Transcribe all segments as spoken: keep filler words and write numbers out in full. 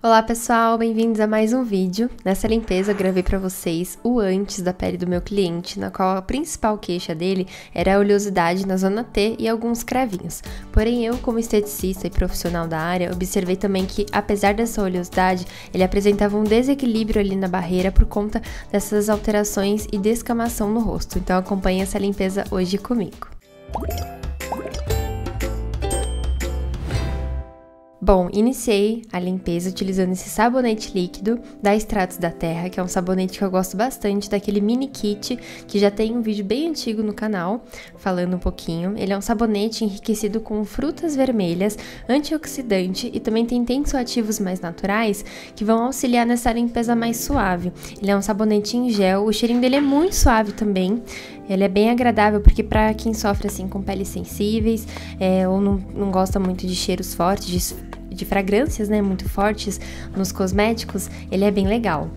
Olá pessoal, bem-vindos a mais um vídeo. Nessa limpeza eu gravei para vocês o antes da pele do meu cliente, na qual a principal queixa dele era a oleosidade na zona T e alguns cravinhos. Porém eu, como esteticista e profissional da área, observei também que, apesar dessa oleosidade, ele apresentava um desequilíbrio ali na barreira por conta dessas alterações e descamação no rosto. Então acompanhe essa limpeza hoje comigo. Bom, iniciei a limpeza utilizando esse sabonete líquido da Extratos da Terra, que é um sabonete que eu gosto bastante, daquele mini kit, que já tem um vídeo bem antigo no canal, falando um pouquinho. Ele é um sabonete enriquecido com frutas vermelhas, antioxidante e também tem tensoativos mais naturais, que vão auxiliar nessa limpeza mais suave. Ele é um sabonete em gel, o cheirinho dele é muito suave também. Ele é bem agradável porque para quem sofre assim com peles sensíveis é, ou não, não gosta muito de cheiros fortes, de, de fragrâncias, né, muito fortes nos cosméticos, ele é bem legal.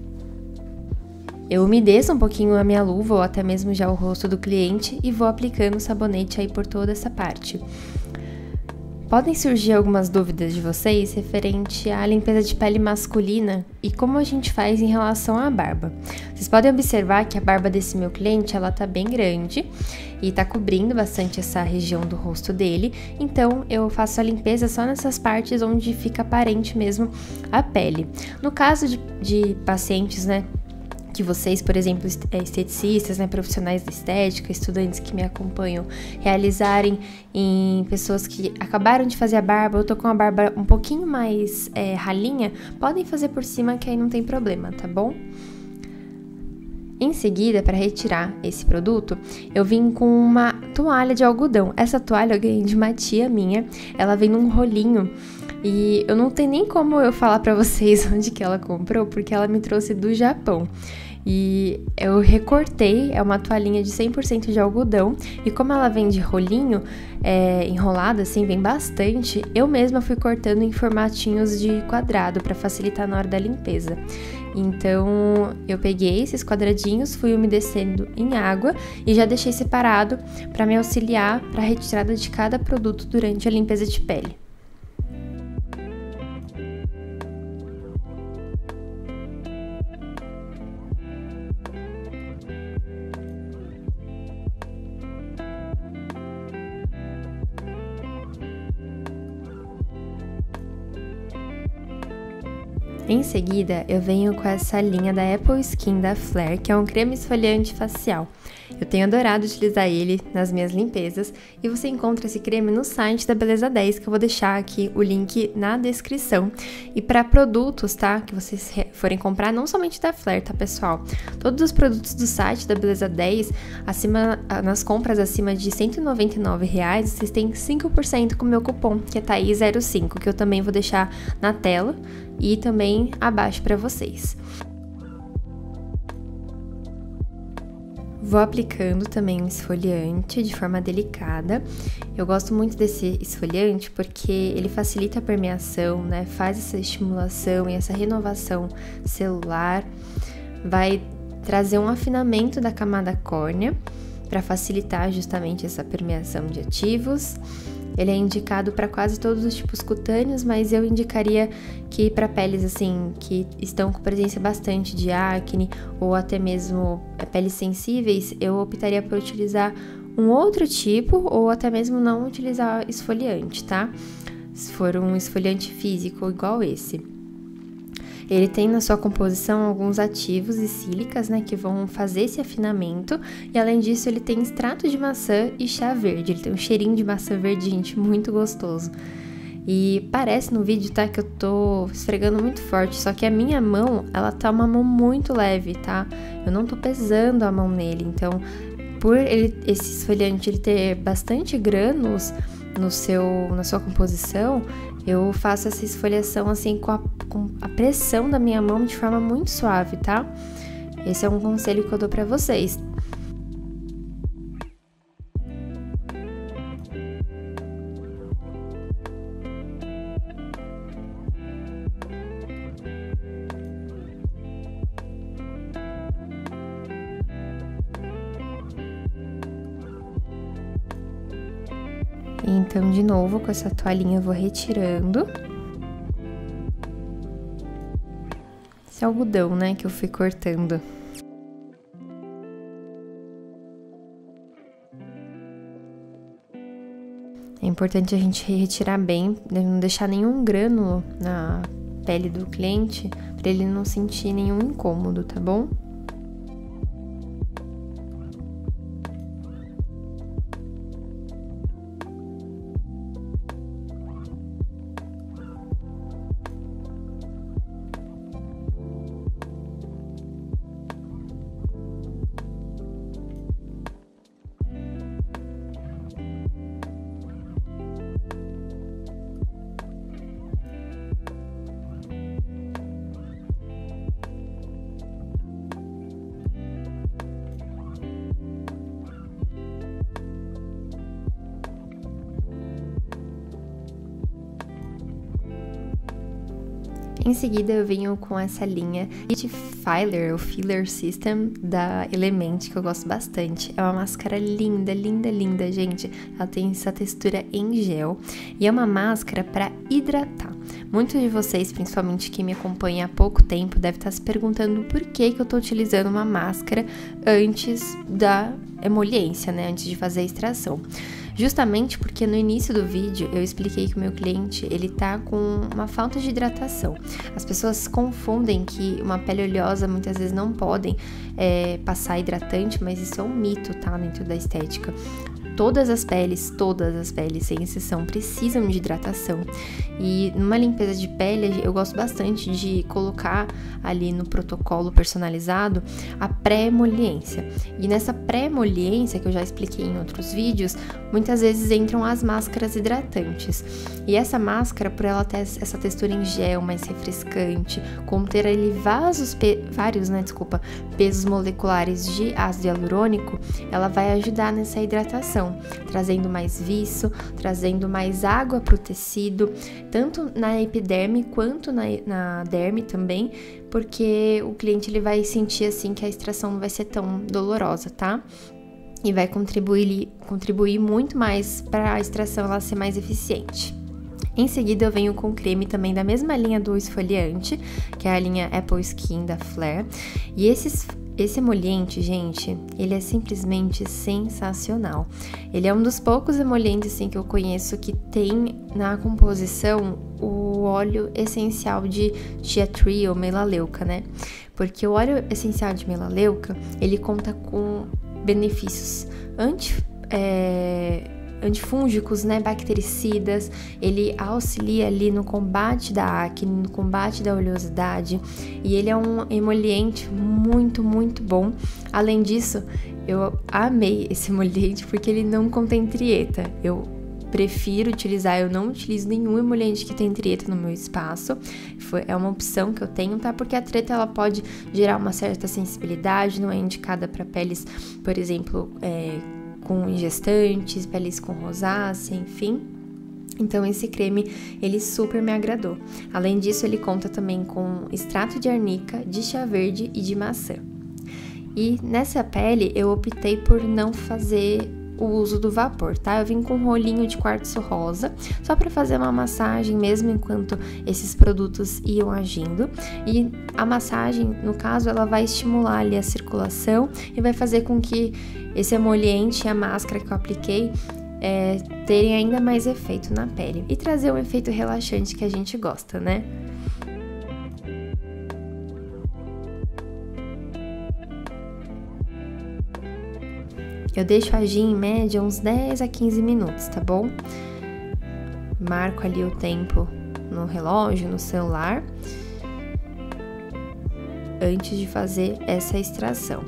Eu umedeço um pouquinho a minha luva ou até mesmo já o rosto do cliente e vou aplicando o sabonete aí por toda essa parte. Podem surgir algumas dúvidas de vocês referente à limpeza de pele masculina e como a gente faz em relação à barba. Vocês podem observar que a barba desse meu cliente, ela tá bem grande e tá cobrindo bastante essa região do rosto dele, então eu faço a limpeza só nessas partes onde fica aparente mesmo a pele. No caso de, de pacientes, né, que vocês, por exemplo, esteticistas, né, profissionais da estética, estudantes que me acompanham, realizarem em pessoas que acabaram de fazer a barba ou tô com a barba um pouquinho mais é, ralinha, podem fazer por cima que aí não tem problema, tá bom? Em seguida, para retirar esse produto, eu vim com uma toalha de algodão. Essa toalha eu ganhei de uma tia minha, ela vem num rolinho. E eu não tenho nem como eu falar pra vocês onde que ela comprou, porque ela me trouxe do Japão. E eu recortei, é uma toalhinha de cem por cento de algodão, e como ela vem de rolinho, é, enrolada assim, vem bastante, eu mesma fui cortando em formatinhos de quadrado para facilitar na hora da limpeza. Então eu peguei esses quadradinhos, fui umedecendo em água e já deixei separado para me auxiliar para a retirada de cada produto durante a limpeza de pele. Em seguida, eu venho com essa linha da Apple Skin da Flare, que é um creme esfoliante facial. Eu tenho adorado utilizar ele nas minhas limpezas e você encontra esse creme no site da Beleza dez, que eu vou deixar aqui o link na descrição. E para produtos, tá? Que vocês forem comprar, não somente da Flare, tá, pessoal? Todos os produtos do site da Beleza dez, acima, nas compras acima de cento e noventa e nove reais, vocês têm cinco por cento com o meu cupom, que é Thaís zero cinco, que eu também vou deixar na tela e também abaixo para vocês. Vou aplicando também um esfoliante de forma delicada. Eu gosto muito desse esfoliante porque ele facilita a permeação, né? Faz essa estimulação e essa renovação celular. Vai trazer um afinamento da camada córnea para facilitar justamente essa permeação de ativos. Ele é indicado para quase todos os tipos cutâneos, mas eu indicaria que para peles assim que estão com presença bastante de acne ou até mesmo peles sensíveis, eu optaria por utilizar um outro tipo ou até mesmo não utilizar esfoliante, tá? Se for um esfoliante físico igual esse. Ele tem na sua composição alguns ativos e sílicas, né, que vão fazer esse afinamento. E além disso, ele tem extrato de maçã e chá verde. Ele tem um cheirinho de maçã verde, gente, muito gostoso. E parece no vídeo, tá, que eu tô esfregando muito forte, só que a minha mão, ela tá uma mão muito leve, tá? Eu não tô pesando a mão nele, então, por ele, esse esfoliante ele ter bastante grânulos no seu, na sua composição, eu faço essa esfoliação assim com a, com a pressão da minha mão de forma muito suave, tá? Esse é um conselho que eu dou pra vocês. Então, de novo, com essa toalhinha eu vou retirando. esse algodão, né, que eu fui cortando. É importante a gente retirar bem, não deixar nenhum grânulo na pele do cliente, para ele não sentir nenhum incômodo, tá bom? Em seguida, eu venho com essa linha de Filler, ou Filler System, da Element, que eu gosto bastante. É uma máscara linda, linda, linda, gente. Ela tem essa textura em gel e é uma máscara para hidratar. Muitos de vocês, principalmente quem me acompanha há pouco tempo, deve estar se perguntando por que que eu tô utilizando uma máscara antes da emoliência, né? Antes de fazer a extração. Justamente porque no início do vídeo eu expliquei que o meu cliente, ele tá com uma falta de hidratação. As pessoas confundem que uma pele oleosa muitas vezes não podem é, passar hidratante, mas isso é um mito, tá? Dentro da estética. Todas as peles, todas as peles, sem exceção, precisam de hidratação. E numa limpeza de pele, eu gosto bastante de colocar ali no protocolo personalizado a pré-emoliência. E nessa pré-emoliência, que eu já expliquei em outros vídeos, muitas vezes entram as máscaras hidratantes. E essa máscara, por ela ter essa textura em gel, mais refrescante, conter ali vários, vários né, desculpa, pesos moleculares de ácido hialurônico, ela vai ajudar nessa hidratação, trazendo mais viço, trazendo mais água para o tecido, tanto na epiderme quanto na, na derme também, porque o cliente ele vai sentir assim que a extração não vai ser tão dolorosa, tá? E vai contribuir, contribuir muito mais para a extração ela ser mais eficiente. Em seguida eu venho com creme também da mesma linha do esfoliante, que é a linha Apple Skin da Flare, e esses Esse emoliente, gente, ele é simplesmente sensacional. Ele é um dos poucos emolientes, assim, que eu conheço que tem na composição o óleo essencial de Tea Tree ou melaleuca, né? Porque o óleo essencial de melaleuca, ele conta com benefícios anti... É... antifúngicos, né, bactericidas, ele auxilia ali no combate da acne, no combate da oleosidade, e ele é um emoliente muito, muito bom. Além disso, eu amei esse emoliente porque ele não contém trieta. Eu prefiro utilizar, eu não utilizo nenhum emoliente que tem trieta no meu espaço. Foi, é uma opção que eu tenho, tá? Porque a treta, ela pode gerar uma certa sensibilidade, não é indicada para peles, por exemplo, é, com gestantes, peles com rosácea, enfim. Então esse creme, ele super me agradou. Além disso, ele conta também com extrato de arnica, de chá verde e de maçã. E nessa pele, eu optei por não fazer o uso do vapor, tá? Eu vim com um rolinho de quartzo rosa, só para fazer uma massagem mesmo enquanto esses produtos iam agindo. E a massagem, no caso, ela vai estimular ali a circulação e vai fazer com que esse emoliente e a máscara que eu apliquei é, terem ainda mais efeito na pele e trazer um efeito relaxante que a gente gosta, né? Eu deixo agir em média uns dez a quinze minutos, tá bom? Marco ali o tempo no relógio, no celular, antes de fazer essa extração.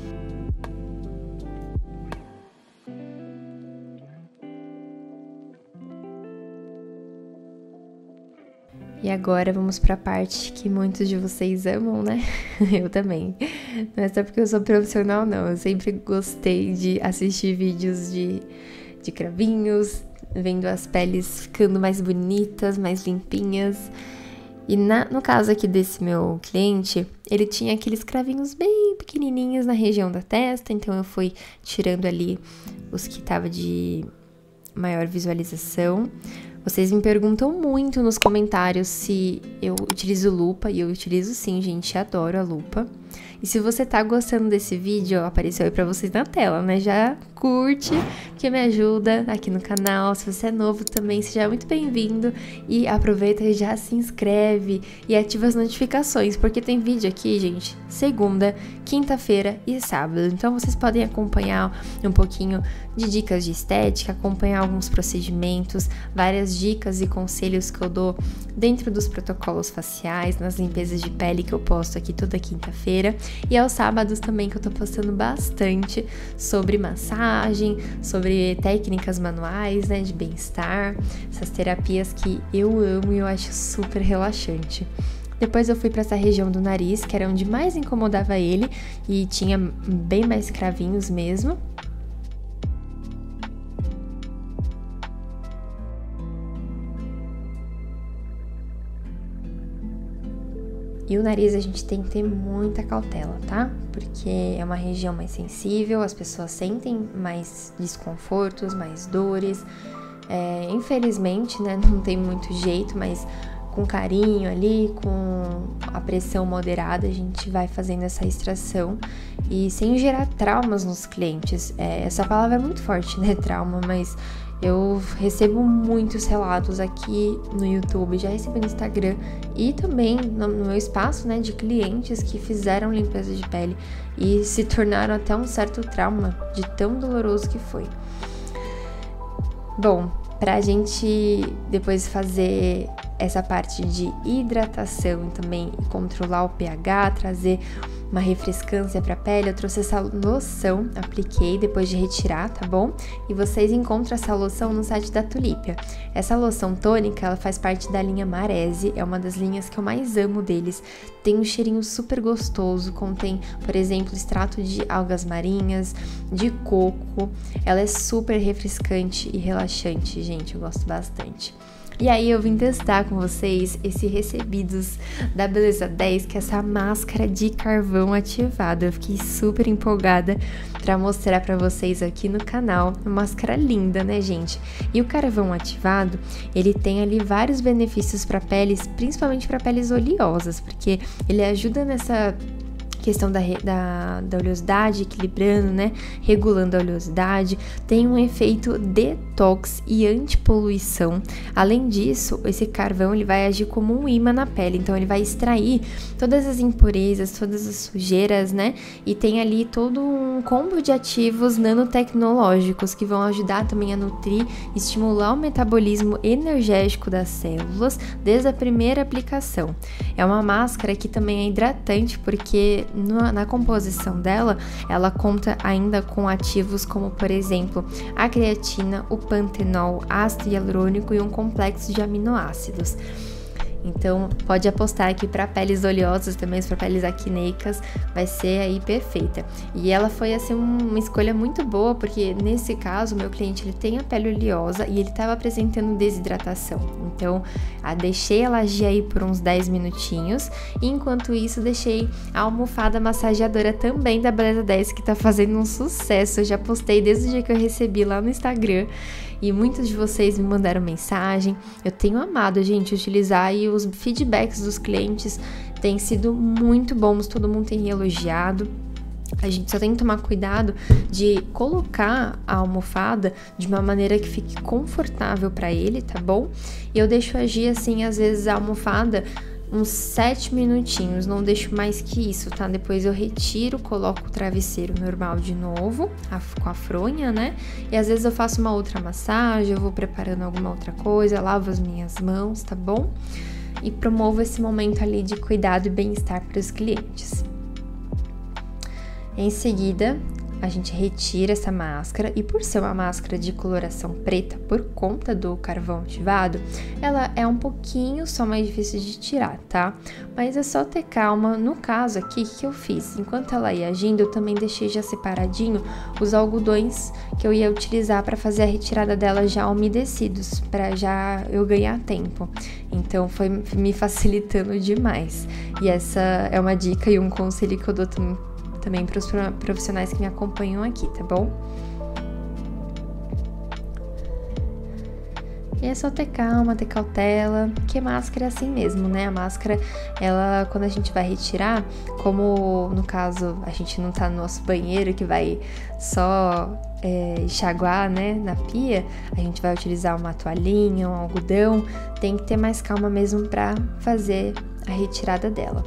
E agora vamos para a parte que muitos de vocês amam, né? Eu também. Não é só porque eu sou profissional, não. Eu sempre gostei de assistir vídeos de, de cravinhos, vendo as peles ficando mais bonitas, mais limpinhas. E na, no caso aqui desse meu cliente, ele tinha aqueles cravinhos bem pequenininhos na região da testa, então eu fui tirando ali os que estavam de maior visualização. Vocês me perguntam muito nos comentários se eu utilizo lupa, e eu utilizo sim, gente, adoro a lupa. E se você tá gostando desse vídeo, ó, apareceu aí pra vocês na tela, né? Já curte, que me ajuda aqui no canal. Se você é novo também, seja muito bem-vindo. E aproveita e já se inscreve e ativa as notificações, porque tem vídeo aqui, gente, segunda, quinta-feira e sábado. Então vocês podem acompanhar um pouquinho de dicas de estética, acompanhar alguns procedimentos, várias dicas e conselhos que eu dou dentro dos protocolos faciais, nas limpezas de pele que eu posto aqui toda quinta-feira. E aos sábados também, que eu tô postando bastante sobre massagem, sobre técnicas manuais, né, de bem-estar, essas terapias que eu amo e eu acho super relaxante. Depois eu fui para essa região do nariz, que era onde mais incomodava ele, e tinha bem mais cravinhos mesmo. E o nariz a gente tem que ter muita cautela, tá? Porque é uma região mais sensível, as pessoas sentem mais desconfortos, mais dores. É, infelizmente, né, não tem muito jeito, mas com carinho ali, com a pressão moderada, a gente vai fazendo essa extração e sem gerar traumas nos clientes. É, essa palavra é muito forte, né, trauma, mas eu recebo muitos relatos aqui no YouTube, já recebi no Instagram e também no, no meu espaço, né, de clientes que fizeram limpeza de pele e se tornaram até um certo trauma de tão doloroso que foi. Bom, pra gente depois fazer essa parte de hidratação e também controlar o pH, trazer uma refrescância para a pele, eu trouxe essa loção, apliquei depois de retirar, tá bom? E vocês encontram essa loção no site da Tulípia. Essa loção tônica, ela faz parte da linha Marese, é uma das linhas que eu mais amo deles. Tem um cheirinho super gostoso, contém, por exemplo, extrato de algas marinhas, de coco. Ela é super refrescante e relaxante, gente, eu gosto bastante. E aí eu vim testar com vocês esse Recebidos da Beleza dez, que é essa máscara de carvão ativado. Eu fiquei super empolgada pra mostrar pra vocês aqui no canal. Uma máscara linda, né, gente? E o carvão ativado, ele tem ali vários benefícios pra peles, principalmente pra peles oleosas, porque ele ajuda nessa questão da, da, da oleosidade, equilibrando, né, regulando a oleosidade, tem um efeito detox e antipoluição. Além disso, esse carvão ele vai agir como um imã na pele, então ele vai extrair todas as impurezas, todas as sujeiras, né, e tem ali todo um combo de ativos nanotecnológicos que vão ajudar também a nutrir, estimular o metabolismo energético das células desde a primeira aplicação. É uma máscara que também é hidratante, porque Na, na composição dela, ela conta ainda com ativos como, por exemplo, a creatina, o pantenol, ácido hialurônico e um complexo de aminoácidos. Então, pode apostar que para peles oleosas, também para peles acneicas, vai ser aí perfeita. E ela foi, assim, uma escolha muito boa, porque nesse caso, o meu cliente, ele tem a pele oleosa e ele estava apresentando desidratação. Então, a, deixei ela agir aí por uns dez minutinhos, e enquanto isso, deixei a almofada massageadora também da Beleza dez, que tá fazendo um sucesso. Eu já postei desde o dia que eu recebi lá no Instagram, e muitos de vocês me mandaram mensagem. Eu tenho amado, gente, utilizar, e os feedbacks dos clientes têm sido muito bons, todo mundo tem elogiado. A gente só tem que tomar cuidado de colocar a almofada de uma maneira que fique confortável para ele, tá bom? E eu deixo agir assim, às vezes, a almofada uns sete minutinhos, não deixo mais que isso, tá? Depois eu retiro, coloco o travesseiro normal de novo, a, com a fronha, né? E às vezes eu faço uma outra massagem, eu vou preparando alguma outra coisa, lavo as minhas mãos, tá bom? E promovo esse momento ali de cuidado e bem-estar para os clientes. Em seguida, a gente retira essa máscara, e por ser uma máscara de coloração preta, por conta do carvão ativado, ela é um pouquinho só mais difícil de tirar, tá? Mas é só ter calma. No caso aqui, o que eu fiz? Enquanto ela ia agindo, eu também deixei já separadinho os algodões que eu ia utilizar para fazer a retirada dela já umedecidos, para já eu ganhar tempo. Então foi me facilitando demais. E essa é uma dica e um conselho que eu dou também também para os profissionais que me acompanham aqui, tá bom? E é só ter calma, ter cautela, que máscara é assim mesmo, né? A máscara, ela, quando a gente vai retirar, como no caso a gente não tá no nosso banheiro que vai só é, enxaguar, né, na pia, a gente vai utilizar uma toalhinha, um algodão, tem que ter mais calma mesmo pra fazer a retirada dela.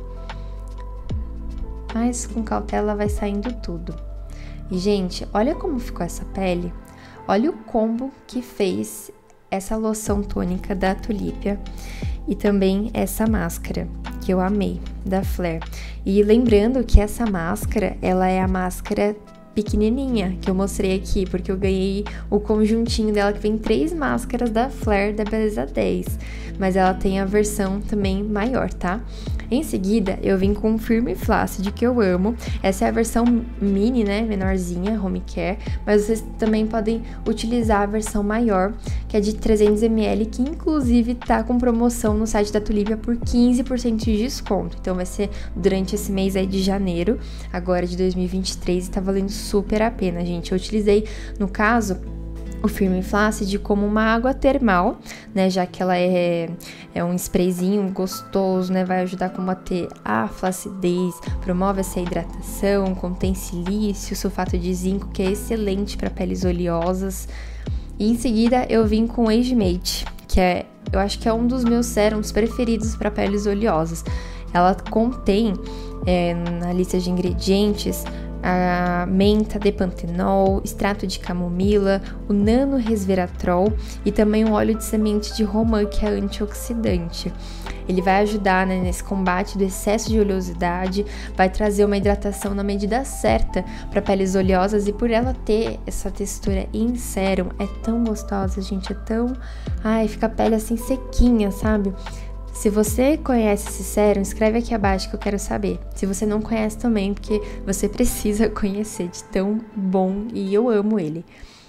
Mas com cautela vai saindo tudo. E, gente, olha como ficou essa pele. Olha o combo que fez essa loção tônica da Tulípia e também essa máscara, que eu amei, da Flare. E lembrando que essa máscara, ela é a máscara pequenininha, que eu mostrei aqui, porque eu ganhei o conjuntinho dela, que vem três máscaras da Flare da Beleza dez, mas ela tem a versão também maior, tá? Em seguida, eu vim com o Firme Flácid, que eu amo. Essa é a versão mini, né, menorzinha, home care, mas vocês também podem utilizar a versão maior, que é de trezentos mililitros, que inclusive tá com promoção no site da Tulípia por quinze por cento de desconto. Então vai ser durante esse mês aí de janeiro, agora de dois mil e vinte e três, e tá valendo super a pena, gente. Eu utilizei, no caso, o Firme Flácid como uma água termal, né, já que ela é, é um sprayzinho gostoso, né, vai ajudar a combater a flacidez, promove essa hidratação, contém silício, sulfato de zinco, que é excelente para peles oleosas. E em seguida eu vim com o Age Mate, que é, eu acho que é um dos meus sérums preferidos para peles oleosas. Ela contém, é, na lista de ingredientes, a menta de pantenol, extrato de camomila, o nano resveratrol e também o óleo de semente de romã, que é antioxidante. Ele vai ajudar, né, nesse combate do excesso de oleosidade, vai trazer uma hidratação na medida certa para peles oleosas, e por ela ter essa textura em sérum, é tão gostosa, gente, é tão... Ai, fica a pele assim sequinha, sabe? Se você conhece esse sérum, escreve aqui abaixo que eu quero saber. Se você não conhece também, porque você precisa conhecer de tão bom, e eu amo ele.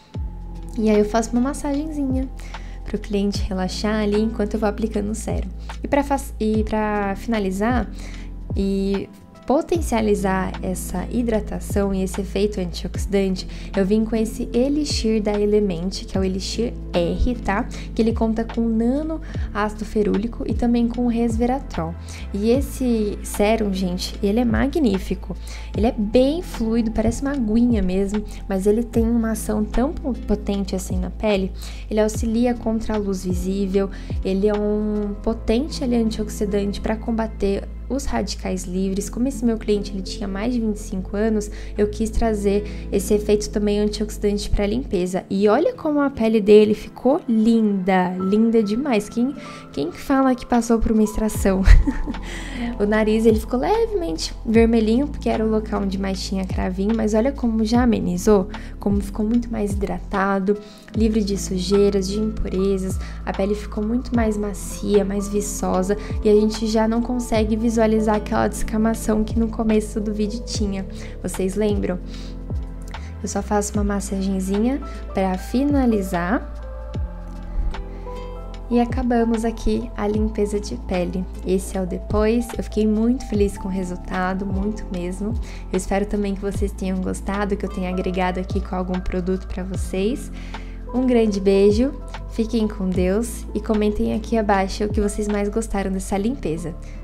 E aí eu faço uma massagenzinha para o cliente relaxar ali enquanto eu vou aplicando o sérum. E para e para finalizar e potencializar essa hidratação e esse efeito antioxidante, eu vim com esse Elixir da Element, que é o Elixir R, tá? Que ele conta com nano ácido ferúlico e também com resveratrol. E esse sérum, gente, ele é magnífico. Ele é bem fluido, parece uma aguinha mesmo, mas ele tem uma ação tão potente assim na pele. Ele auxilia contra a luz visível, ele é um potente ali, antioxidante para combater os radicais livres. Como esse meu cliente ele tinha mais de vinte e cinco anos, eu quis trazer esse efeito também antioxidante para limpeza. E olha como a pele dele ficou linda, linda demais. Quem, quem fala que passou por uma extração? O nariz ele ficou levemente vermelhinho, porque era o local onde mais tinha cravinho, mas olha como já amenizou, como ficou muito mais hidratado, livre de sujeiras, de impurezas. A pele ficou muito mais macia, mais viçosa, e a gente já não consegue visualizar visualizar aquela descamação que no começo do vídeo tinha. Vocês lembram? Eu só faço uma massagenzinha para finalizar. E acabamos aqui a limpeza de pele. Esse é o depois. Eu fiquei muito feliz com o resultado, muito mesmo. Eu espero também que vocês tenham gostado, que eu tenha agregado aqui com algum produto para vocês. Um grande beijo, fiquem com Deus e comentem aqui abaixo o que vocês mais gostaram dessa limpeza.